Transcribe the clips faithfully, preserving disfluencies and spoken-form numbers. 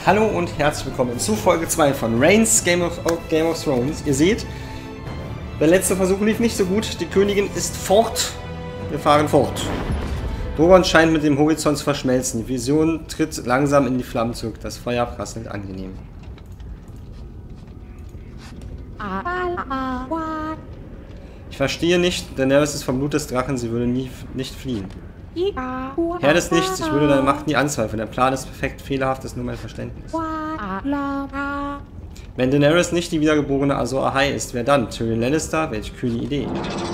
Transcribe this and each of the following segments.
Hallo und herzlich willkommen zu Folge zwei von Reigns Game of, Game of Thrones. Ihr seht, der letzte Versuch lief nicht so gut. Die Königin ist fort. Wir fahren fort. Drogon scheint mit dem Horizont zu verschmelzen. Die Vision tritt langsam in die Flammen zurück. Das Feuer prasselt angenehm. Ich verstehe nicht, Daenerys ist vom Blut des Drachen. Sie würde nie, nicht fliehen. Herr des Nichts, ich würde deine Macht nie anzweifeln. Der Plan ist perfekt, fehlerhaft ist nur mein Verständnis. Wenn Daenerys nicht die wiedergeborene Azor Ahai ist, wer dann? Tyrion Lannister? Welche kühne Idee.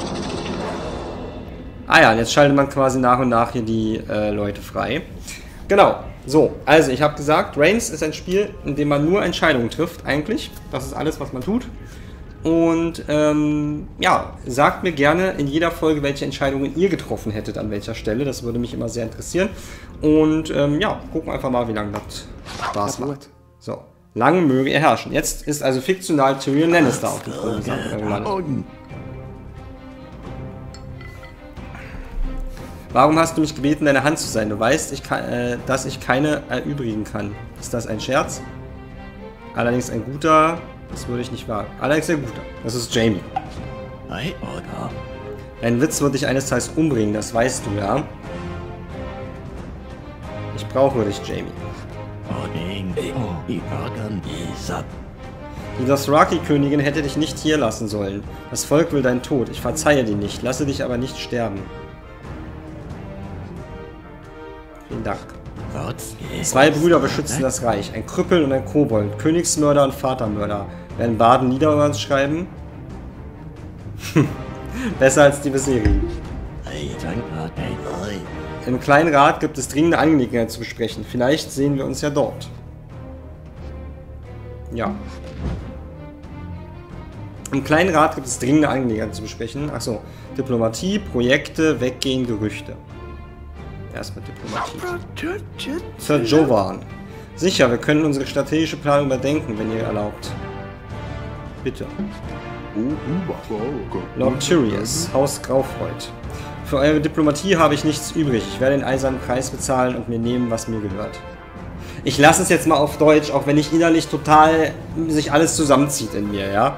Ah ja, und jetzt schaltet man quasi nach und nach hier die äh, Leute frei. Genau, so, also ich habe gesagt, Reigns ist ein Spiel, in dem man nur Entscheidungen trifft, eigentlich. Das ist alles, was man tut. Und ähm, ja, sagt mir gerne in jeder Folge, welche Entscheidungen ihr getroffen hättet, an welcher Stelle. Das würde mich immer sehr interessieren. Und ähm, ja, gucken einfach mal, wie lange das Spaß macht. So, lange möge er herrschen. Jetzt ist also fiktional Tyrion Lannister auf dem Thron gelandet. Warum hast du mich gebeten, deine Hand zu sein? Du weißt, ich kann, äh, dass ich keine erübrigen kann. Ist das ein Scherz? Allerdings ein guter... Das würde ich nicht wagen. Allerdings ein guter. Das ist Jaime. Dein Witz wird dich eines Tages umbringen, das weißt du, ja? Ich brauche dich, Jaime. Die Dothraki-Königin hätte dich nicht hier lassen sollen. Das Volk will deinen Tod. Ich verzeihe dir nicht, lasse dich aber nicht sterben. Vielen Dank. Zwei Brüder beschützen das Reich. Ein Krüppel und ein Kobold. Königsmörder und Vatermörder. Werden Barden Lieder über uns schreiben? Besser als die bisherigen. Im kleinen Rat gibt es dringende Angelegenheiten zu besprechen. Vielleicht sehen wir uns ja dort. Ja. Im kleinen Rat gibt es dringende Angelegenheiten zu besprechen. Achso. Diplomatie, Projekte, Weggehen, Gerüchte. Erstmal Diplomatie. Sir Jovan. Sicher, wir können unsere strategische Planung überdenken, wenn ihr erlaubt. Bitte. Lord Tyrius, Haus Graufreud. Für eure Diplomatie habe ich nichts übrig. Ich werde den eisernen Preis bezahlen und mir nehmen, was mir gehört. Ich lasse es jetzt mal auf Deutsch, auch wenn ich innerlich total sich alles zusammenzieht in mir, ja?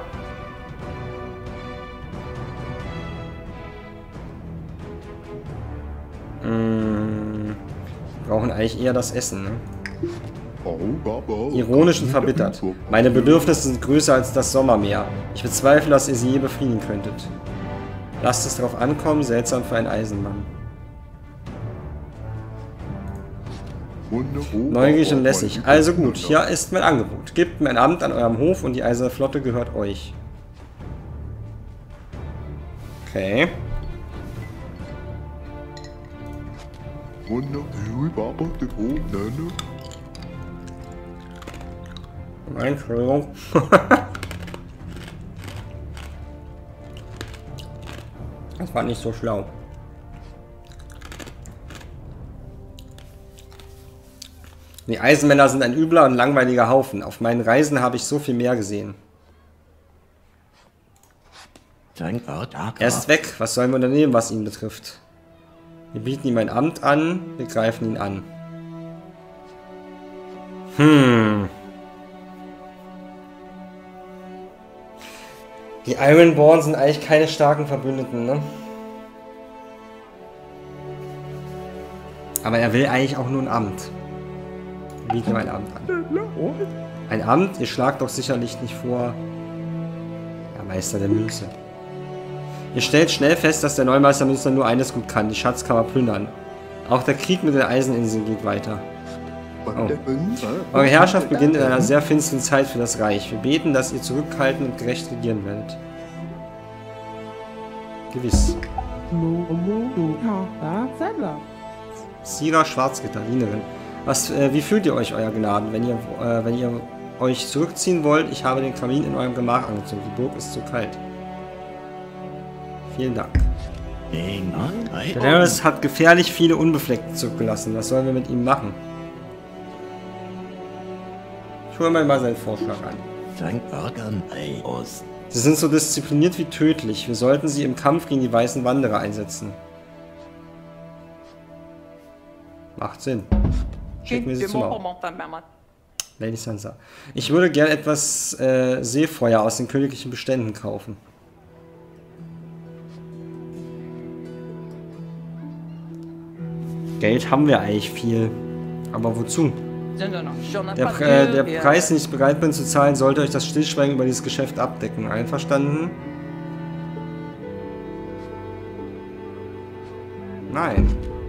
Hm, wir brauchen eigentlich eher das Essen, ne? Ironisch und verbittert. Meine Bedürfnisse sind größer als das Sommermeer. Ich bezweifle, dass ihr sie je befriedigen könntet. Lasst es darauf ankommen, seltsam für einen Eisenmann. Neugierig und lässig. Also gut, hier ist mein Angebot. Gebt mir ein Amt an eurem Hof und die Eiserne Flotte gehört euch. Okay. Entschuldigung. Das war nicht so schlau. Die Eisenmänner sind ein übler und langweiliger Haufen. Auf meinen Reisen habe ich so viel mehr gesehen. Er ist weg. Was sollen wir unternehmen, was ihn betrifft? Wir bieten ihm ein Amt an, wir greifen ihn an. Hm. Die Ironborn sind eigentlich keine starken Verbündeten, ne? Aber er will eigentlich auch nur ein Amt. Wir bieten ihm ein Amt an. Ein Amt? Ihr schlagt doch sicherlich nicht vor... Ja, Meister der Münze. Ihr stellt schnell fest, dass der Neumeister Münster nur eines gut kann, die Schatzkammer plündern. Auch der Krieg mit den Eiseninseln geht weiter. Oh. Eure Herrschaft beginnt in einer sehr finsteren Zeit für das Reich. Wir beten, dass ihr zurückhaltend und gerecht regieren werdet. Gewiss. Sira Schwarzritter, Dienerin. Was, äh, wie fühlt ihr euch, euer Gnaden, wenn ihr, äh, wenn ihr euch zurückziehen wollt? Ich habe den Kamin in eurem Gemach angezündet. Die Burg ist zu kalt. Vielen Dank. Daenerys hat gefährlich viele Unbefleckte zurückgelassen. Was sollen wir mit ihm machen? Ich hole mir mal seinen Vorschlag an. Sie sind so diszipliniert wie tödlich. Wir sollten sie im Kampf gegen die weißen Wanderer einsetzen. Macht Sinn. Schicken wir sie zum Mauer. Lady Sansa. Ich würde gern etwas äh, Seefeuer aus den königlichen Beständen kaufen. Geld haben wir eigentlich viel. Aber wozu? Der, äh, der Preis, den ich bereit bin zu zahlen, sollte euch das Stillschweigen über dieses Geschäft abdecken. Einverstanden? Nein.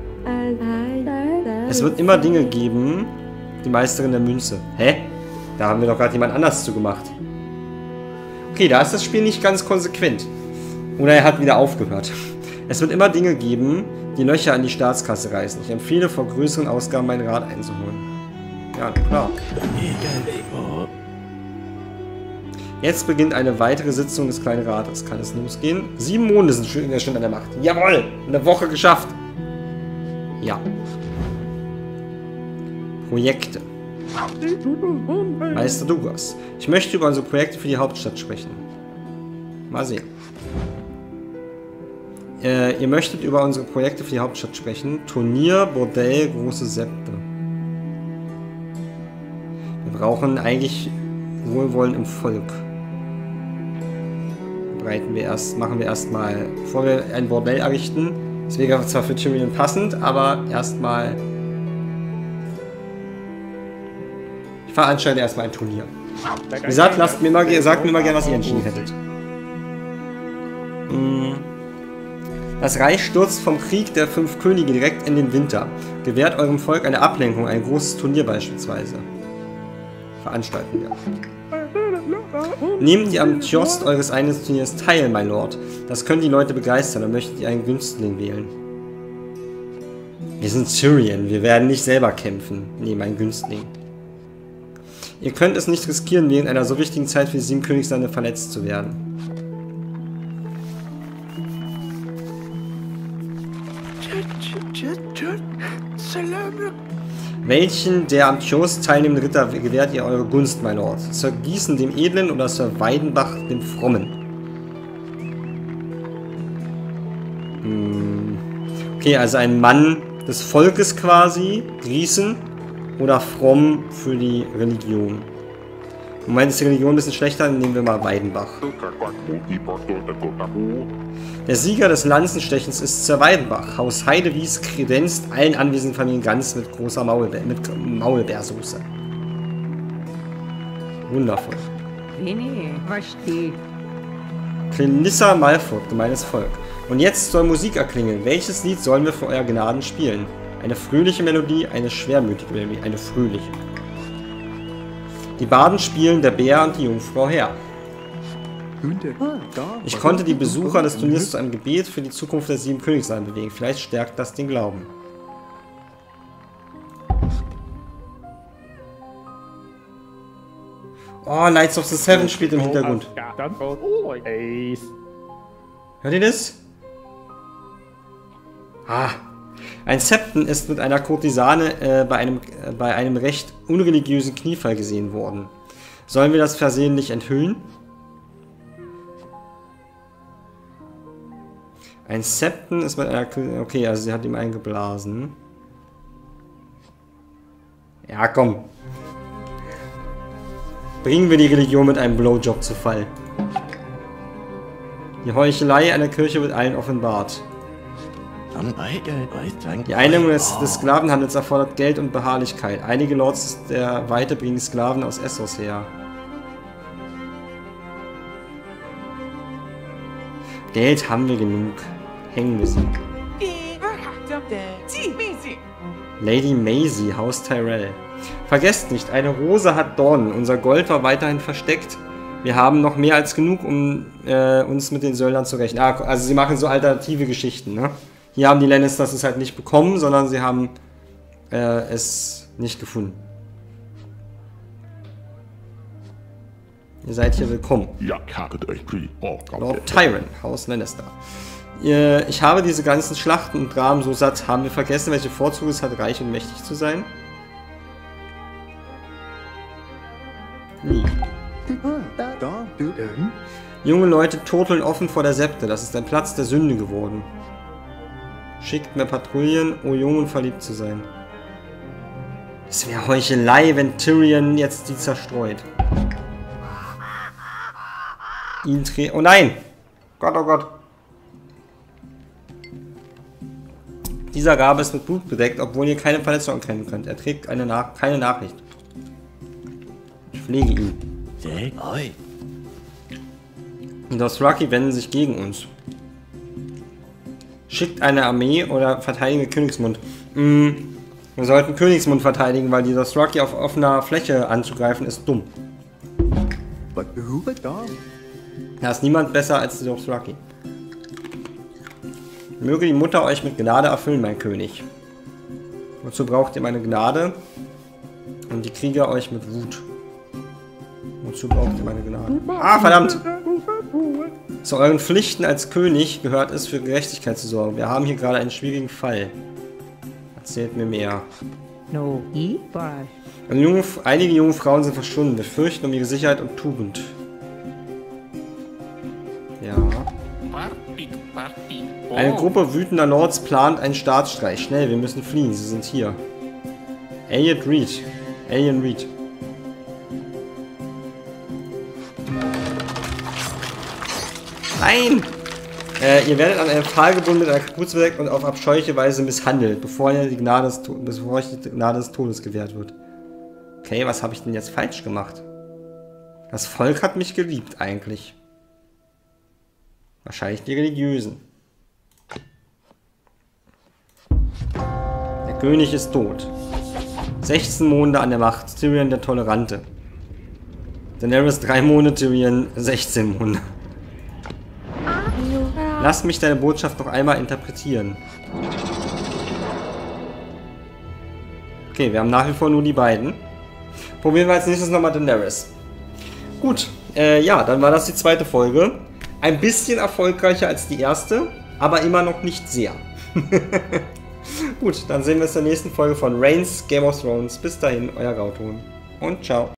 Es wird immer Dinge geben, die Meisterin der Münze. Hä? Da haben wir doch gerade jemand anders zugemacht. Okay, da ist das Spiel nicht ganz konsequent. Oder er hat wieder aufgehört. Es wird immer Dinge geben, die Löcher in die Staatskasse reißen. Ich empfehle, vor größeren Ausgaben meinen Rat einzuholen. Ja, klar. Jetzt beginnt eine weitere Sitzung des kleinen Rates. Kann es losgehen? Sieben Monde sind schon in der Stunde an der Macht. Jawohl! Eine Woche geschafft. Ja. Projekte. Meister Douglas. Ich möchte über unsere Projekte für die Hauptstadt sprechen. Mal sehen. Äh, ihr möchtet über unsere Projekte für die Hauptstadt sprechen. Turnier, Bordell, große Septe. Wir brauchen eigentlich Wohlwollen im Volk. Bereiten wir erst, machen wir erstmal, bevor wir ein Bordell errichten. Das wäre zwar für Tyrion passend, aber erstmal. Ich veranstalte erstmal ein Turnier. Wie gesagt, lasst mir mal, sagt mir mal gerne, was ihr entschieden hättet. Das Reich stürzt vom Krieg der fünf Könige direkt in den Winter. Gewährt eurem Volk eine Ablenkung, ein großes Turnier beispielsweise. Veranstalten wir. Nehmt ihr am Kiosk eures eigenen Turniers teil, mein Lord. Das können die Leute begeistern, und möchtet ihr einen Günstling wählen. Wir sind Tyrion, wir werden nicht selber kämpfen. Nee, mein Günstling. Ihr könnt es nicht riskieren, während einer so wichtigen Zeit für die sieben Königslande verletzt zu werden. Welchen der am Kiosk teilnehmenden Ritter gewährt ihr eure Gunst, mein Lord? Sir Gießen dem Edlen oder Sir Weidenbach dem Frommen? Hm. Okay, also ein Mann des Volkes quasi, Gießen, oder Fromm für die Religion. Im Moment ist die Religion ein bisschen schlechter, dann nehmen wir mal Weidenbach. Der Sieger des Lanzenstechens ist Sir Weidenbach. Haus Heidewies kredenzt allen anwesenden Familien ganz mit großer Maulbeer, mit Maulbeersoße. Wundervoll. Clenissa Malford, gemeines Volk. Und jetzt soll Musik erklingen. Welches Lied sollen wir für euer Gnaden spielen? Eine fröhliche Melodie, eine schwermütige Melodie, eine fröhliche. Die Barden spielen der Bär und die Jungfrau her. Ich konnte die Besucher des Turniers zu einem Gebet für die Zukunft der sieben Königslande bewegen. Vielleicht stärkt das den Glauben. Oh, Knights of the Seven spielt im Hintergrund. Hört ihr das? Ah. Ein Septon ist mit einer Kurtisane äh, bei, einem, äh, bei einem recht unreligiösen Kniefall gesehen worden. Sollen wir das versehentlich enthüllen? Ein Septon ist mit einer... Okay, also sie hat ihm eingeblasen. Ja, komm. Bringen wir die Religion mit einem Blowjob zu Fall. Die Heuchelei einer Kirche wird allen offenbart. Die Eindämmung des, des Sklavenhandels erfordert Geld und Beharrlichkeit. Einige Lords der Weite bringen Sklaven aus Essos her. Geld haben wir genug. Hängen wir sie. Lady Maisie, Haus Tyrell. Vergesst nicht, eine Rose hat Dornen. Unser Gold war weiterhin versteckt. Wir haben noch mehr als genug, um äh, uns mit den Söldnern zu rechnen. Ah, also sie machen so alternative Geschichten, ne? Hier haben die Lannisters es halt nicht bekommen, sondern sie haben äh, es nicht gefunden. Ihr seid hier willkommen. Lord Tyrion, Haus Lannister. Ihr, ich habe diese ganzen Schlachten und Dramen so satt. Haben wir vergessen, welche Vorzüge es hat, reich und mächtig zu sein? Nie. Junge Leute turteln offen vor der Septe. Das ist ein Platz der Sünde geworden. Schickt mehr Patrouillen, oh jung und verliebt zu sein. Es wäre Heuchelei, wenn Tyrion jetzt die zerstreut. Ihn dreh... Oh nein! Gott, oh Gott. Dieser Rabe ist mit Blut bedeckt, obwohl ihr keine Verletzung erkennen könnt. Er trägt eine Nach keine Nachricht. Ich pflege ihn. Die Dothraki wenden sich gegen uns. Schickt eine Armee oder verteidige Königsmund. Mm, wir sollten Königsmund verteidigen, weil die Dothraki auf offener Fläche anzugreifen ist dumm. Da ist niemand besser als die Dothraki. Möge die Mutter euch mit Gnade erfüllen, mein König. Wozu braucht ihr meine Gnade? Und die Krieger euch mit Wut. Wozu braucht ihr meine Gnade? Ah, verdammt! Zu euren Pflichten als König gehört es, für Gerechtigkeit zu sorgen. Wir haben hier gerade einen schwierigen Fall. Erzählt mir mehr. No, Und junge, einige junge Frauen sind verschwunden. Wir fürchten um ihre Sicherheit und Tugend. Ja. Eine Gruppe wütender Lords plant einen Staatsstreich. Schnell, wir müssen fliehen. Sie sind hier. Elliot Reed. Alien Reed. Nein! Äh, ihr werdet an einem Pfahl gebunden mit einer Kapuze bedeckt und auf abscheuliche Weise misshandelt, bevor ihr die Gnade des, bevor euch die Gnade des Todes gewährt wird. Okay, was habe ich denn jetzt falsch gemacht? Das Volk hat mich geliebt, eigentlich. Wahrscheinlich die Religiösen. Der König ist tot. sechzehn Monde an der Macht. Tyrion der Tolerante. Daenerys drei Monde, Tyrion sechzehn Monde. Lass mich deine Botschaft noch einmal interpretieren. Okay, wir haben nach wie vor nur die beiden. Probieren wir als nächstes nochmal Daenerys. Gut, äh, ja, dann war das die zweite Folge. Ein bisschen erfolgreicher als die erste, aber immer noch nicht sehr. Gut, dann sehen wir uns in der nächsten Folge von Reigns Game of Thrones. Bis dahin, euer Gauton und ciao.